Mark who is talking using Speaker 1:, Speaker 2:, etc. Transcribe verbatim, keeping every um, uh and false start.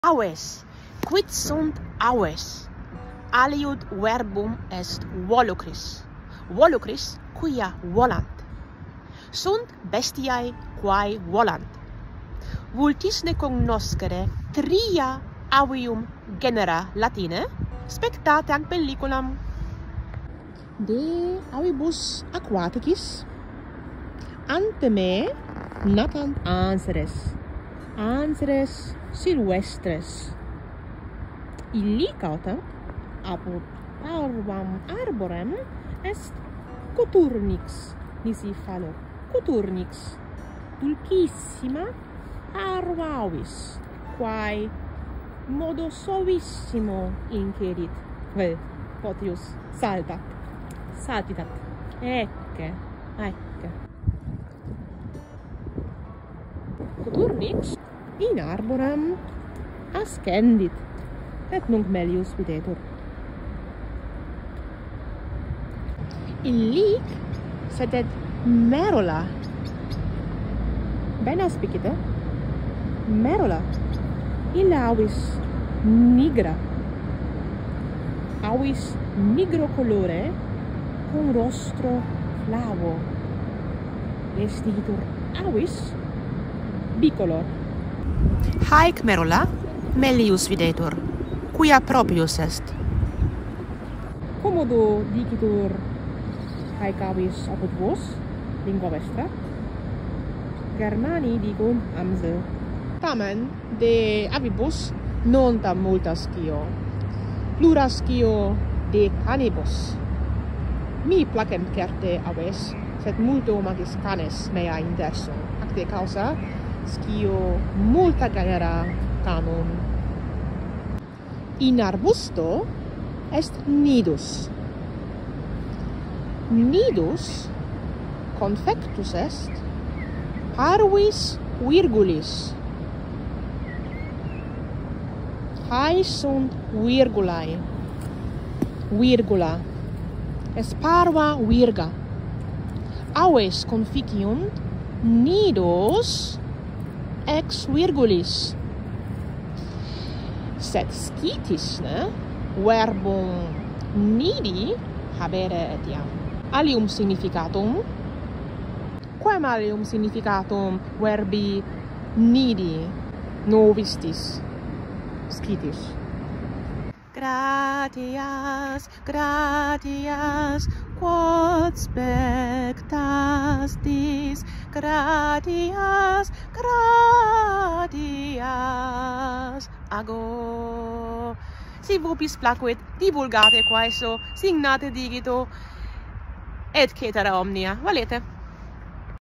Speaker 1: Aves, quid sunt aves? Aliud verbum est volucris, volucris quia volant. Sunt bestiae quae volant. Vultis ne cognoscere tria avium genera latine, spectate ac pelliculam. De avibus aquaticis ante me natant anseres, anseres silvestres. Illi cauta apud parvam arborem est coturnix, nisi falo, coturnix, dulcissima arvavis, quae modo suavissimo incerit. Vel, potius, saltat, saltitat, ecce, ecce. Coturnix in arborem ascendit, et nunc melius videtur. Illic sedet merola. Ben aspicita. Merola. Illa avis nigra. Avis nigro colore cum rostro flavo. Est digitur avis bicolor. Haec merola melius videtur, quia proprius est. Commodo dicitur haec avis apud vos, lingua vestra? Germani dicum amsel. Tamen de avibus non tam multa scio. Plura scio de canibus. Mi placem certe aves, sed multo magis canes mea inverso. Ac de causa scio multa genera canon. In arbusto est nidus. Nidus confectus est parvis virgulis. Hae sunt virgulae. Virgula est parva virga. Aves conficiunt nidus ex virgulis. Sed scitis, ne, verbum nidi habere etiam. Alium significatum? Quem alium significatum verbi nidi novistis scitis? Gratias, gratias, quod spectas dis, gratias, gratias, ago. Si vobis placuit, divulgate quaeso, signate digito, et cetera omnia. Valete.